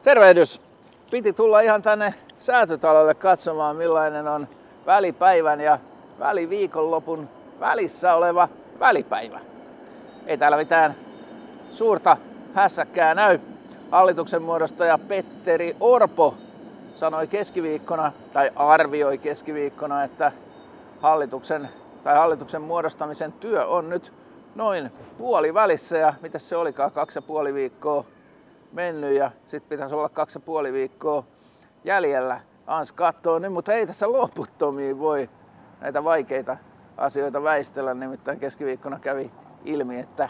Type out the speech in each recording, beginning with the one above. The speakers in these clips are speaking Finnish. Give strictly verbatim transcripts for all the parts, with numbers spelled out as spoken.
Tervehdys! Piti tulla ihan tänne Säätytalolle katsomaan, millainen on välipäivän ja väliviikonlopun välissä oleva välipäivä. Ei täällä mitään suurta hässäkkää näy. Hallituksen muodostaja Petteri Orpo sanoi keskiviikkona, tai arvioi keskiviikkona, että hallituksen, tai hallituksen muodostamisen työ on nyt noin puolivälissä. Ja mitä se olikaan, kaksi ja puoli viikkoa mennyt ja sitten pitäisi olla kaksi ja puoli viikkoa jäljellä. Ans kattoo nyt, mutta ei tässä loputtomiin voi näitä vaikeita asioita väistellä. Nimittäin keskiviikkona kävi ilmi, että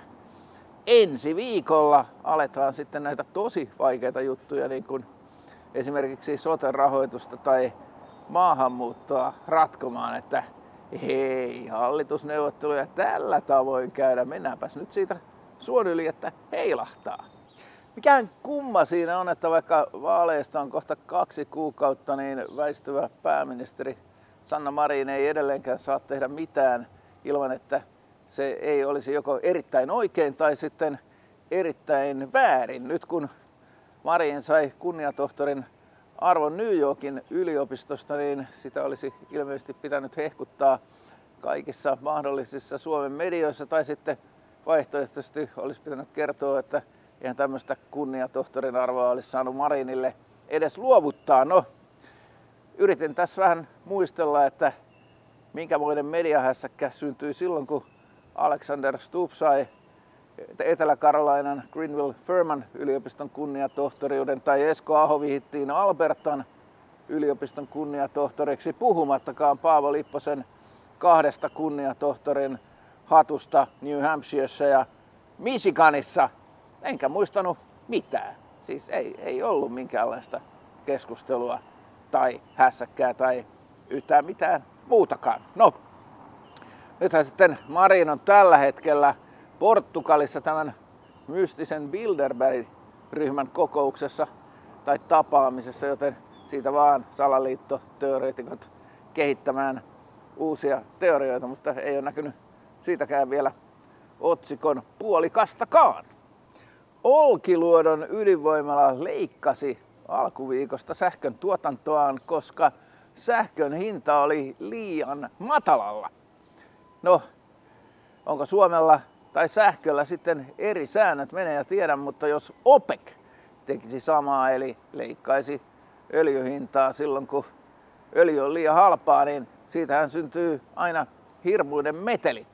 ensi viikolla aletaan sitten näitä tosi vaikeita juttuja, niin kuin esimerkiksi sote-rahoitusta tai maahanmuuttoa ratkomaan, että hei, hallitusneuvotteluja tällä tavoin käydä. Mennäänpäs nyt siitä suon yli, että heilahtaa. Mikään kumma siinä on, että vaikka vaaleista on kohta kaksi kuukautta, niin väistyvä pääministeri Sanna Marin ei edelleenkään saa tehdä mitään ilman, että se ei olisi joko erittäin oikein tai sitten erittäin väärin. Nyt kun Marin sai kunniatohtorin arvon New Yorkin yliopistosta, niin sitä olisi ilmeisesti pitänyt hehkuttaa kaikissa mahdollisissa Suomen medioissa, tai sitten vaihtoehtoisesti olisi pitänyt kertoa, että eihän tämmöistä kunniatohtorin arvoa olisi saanut Marinille edes luovuttaa. No, yritin tässä vähän muistella, että minkämoinen mediahässäkkä syntyi silloin, kun Alexander Stubb sai Etelä-Carolinan Greenville-Furman yliopiston kunniatohtoriuden, tai Esko Aho vihittiin Albertan yliopiston kunniatohtoriksi, puhumattakaan Paavo Lipposen kahdesta kunniatohtorin hatusta New Hampshiressa ja Michiganissa. Enkä muistanut mitään. Siis ei, ei ollut minkäänlaista keskustelua tai hässäkkää tai yhtään mitään muutakaan. No, nythän sitten Marin on tällä hetkellä Portugalissa tämän mystisen Bilderberg-ryhmän kokouksessa tai tapaamisessa, joten siitä vaan salaliittoteoreetikot kehittämään uusia teorioita, mutta ei ole näkynyt siitäkään vielä otsikon puolikastakaan. Olkiluodon ydinvoimala leikkasi alkuviikosta sähkön tuotantoaan, koska sähkön hinta oli liian matalalla. No, onko Suomella tai sähköllä sitten eri säännöt, menee ja tiedän, mutta jos OPEC tekisi samaa, eli leikkaisi öljyhintaa silloin, kun öljy on liian halpaa, niin siitähän syntyy aina hirmuinen meteli.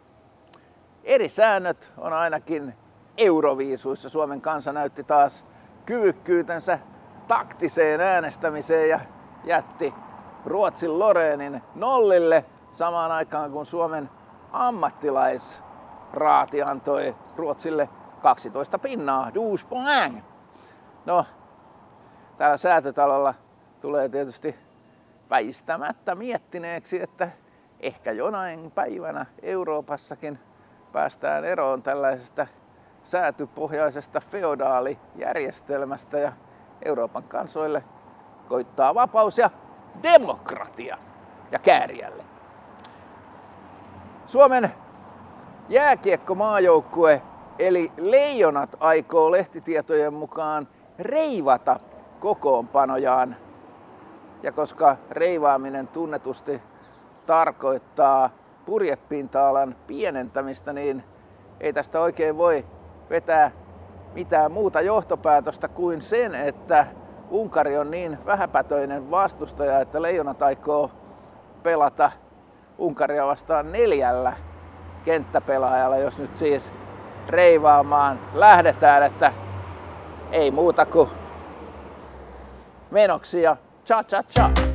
Eri säännöt on ainakin euroviisuissa. Suomen kansa näytti taas kyvykkyytensä taktiseen äänestämiseen ja jätti Ruotsin Lorenin nollille samaan aikaan, kun Suomen ammattilaisraati antoi Ruotsille kaksitoista pinnaa, douze points. No, täällä Säätytalolla tulee tietysti väistämättä miettineeksi, että ehkä jonain päivänä Euroopassakin päästään eroon tällaisesta säätypohjaisesta feodaalijärjestelmästä ja Euroopan kansoille koittaa vapaus ja demokratia ja Käärijälle. Suomen jääkiekkomaajoukkue eli Leijonat aikoo lehtitietojen mukaan reivata kokoonpanojaan. Ja koska reivaaminen tunnetusti tarkoittaa purjepinta-alan pienentämistä, niin ei tästä oikein voi vetää mitään muuta johtopäätöstä kuin sen, että Unkari on niin vähäpätöinen vastustaja, että Leijonat aikoo pelata Unkaria vastaan neljällä kenttäpelaajalla, jos nyt siis reivaamaan lähdetään, että ei muuta kuin menoksi ja cha cha cha.